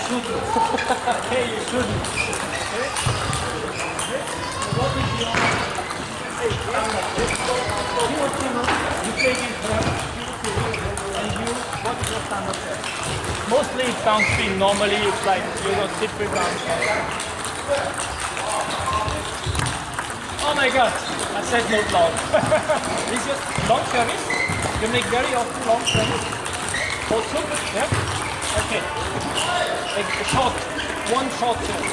shouldn't. Okay, you shouldn't. Okay? What is your standard? You take it and you, what is your standard serve? Mostly it's down spin. Normally it's like you don't sit with down spin. Oh my god, I said not long. This is long service. You make very often long service. Also, yeah? Okay. A short, one short service.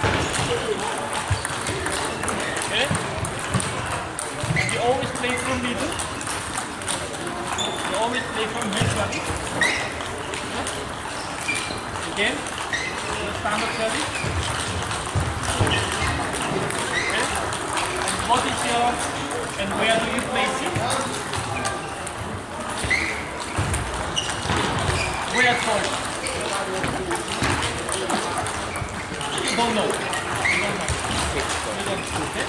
Okay? You always play from middle. You always play from mid service. Yeah? Again, the standard service. Okay? And what is your, and where do you place it? Where for? You don't know. You don't know. Okay?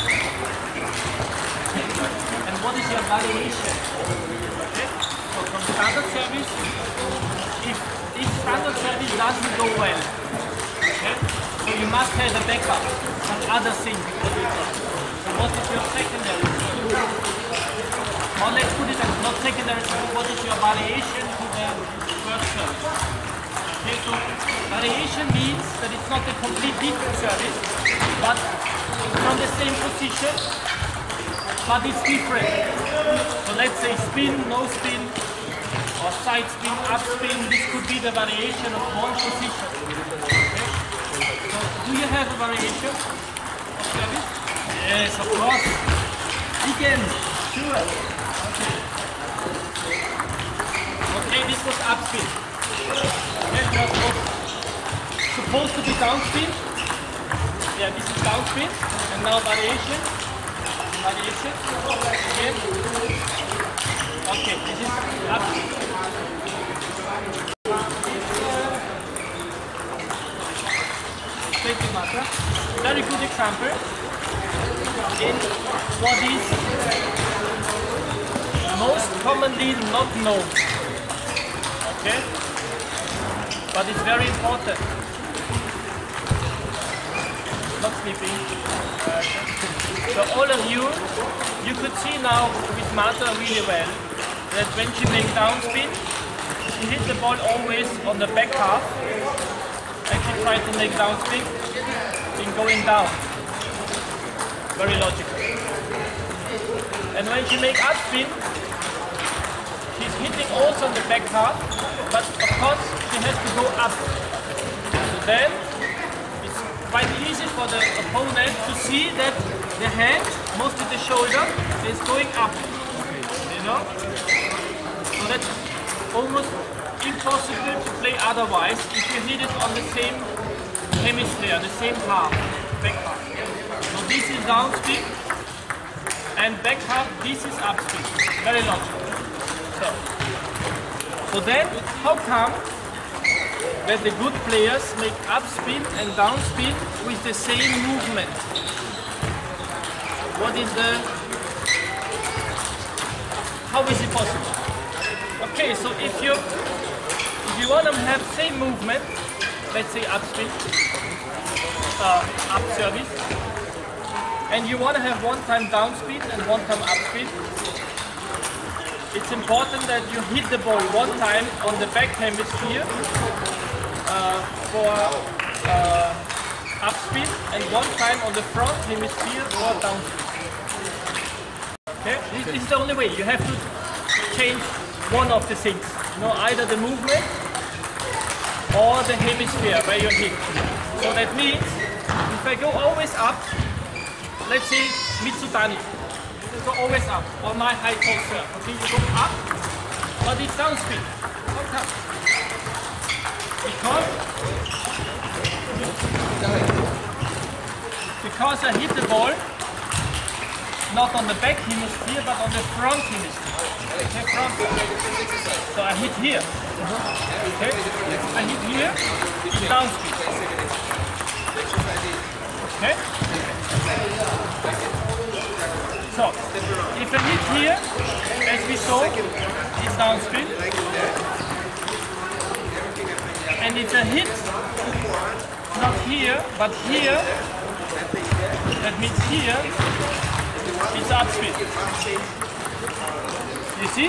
And what is your variation? Okay? So from standard service, if standard service doesn't go well, okay? So you must have a backup, some other thing. So what is your secondary service? Or let's put it as not secondary service, what is your variation to the first service? Okay, so variation means that it's not a complete different service, but from the same position, but it's different. So let's say spin, no spin, or side spin, up spin, this could be the variation of one position. Okay? So do you have a variation of service? Yes, of course. Again, sure. Okay. Okay, this was up spin. Okay, that was supposed to be down spin. Yeah, this is down spin, and now variation. Variation. Again. Okay, this is up spin. Thank you, Matra. Very good example in what is most commonly not known. Okay? But it's very important. Not sleeping. So all of you could see now with Martha really well that when she makes down spin, she hits the ball always on the back half and she tries to make down spin in going down. Very logical. And when she makes up spin, she's hitting also on the back half, but of course she has to go up. So then it's quite easy for the opponent to see that the hand, mostly the shoulder, is going up. You know? So that's almost impossible to play otherwise if you hit it on the same hemisphere, the same half, back half. So this is down spin, and back half, this is up spin. Very logical. So then, how come that the good players make up spin and down spin with the same movement? What is the... How is it possible? Okay, so if you want to have same movement, let's say up spin, up service, and you want to have one time down spin and one time up spin, it's important that you hit the ball one time on the back hemisphere for up spin and one time on the front hemisphere for down spin. Okay? This is the only way. You have to change one of the things. You know, either the movement or the hemisphere where you hit. So that means if I go always up, let's say Mitsutani, you go always up, or my high toss serve. Okay, you go up, but it's down spin. How come? Because I hit the ball not on the back hemisphere, but on the front hemisphere. Okay, front side. So I hit here. Okay, I hit here, down spin. Okay. So, if I hit here, as we saw, it's down spin. And when it's a hit, not here, but here, that means here, it's upspin. You see?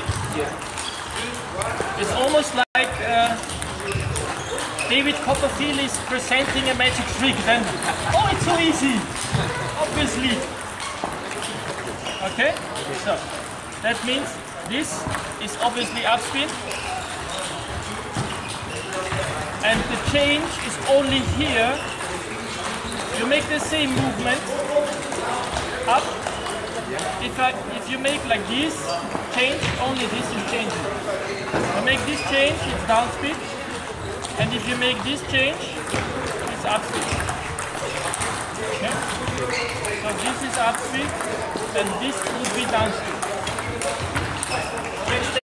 It's almost like David Copperfield is presenting a magic trick, then, oh, it's so easy, obviously. Okay, so that means this is obviously upspin, and the change is only here. You make the same movement up. If you make like this change, only this is changing. You make this change, it's downspin, and if you make this change, it's upspin. Okay? So this is upspin, and this would be downspin.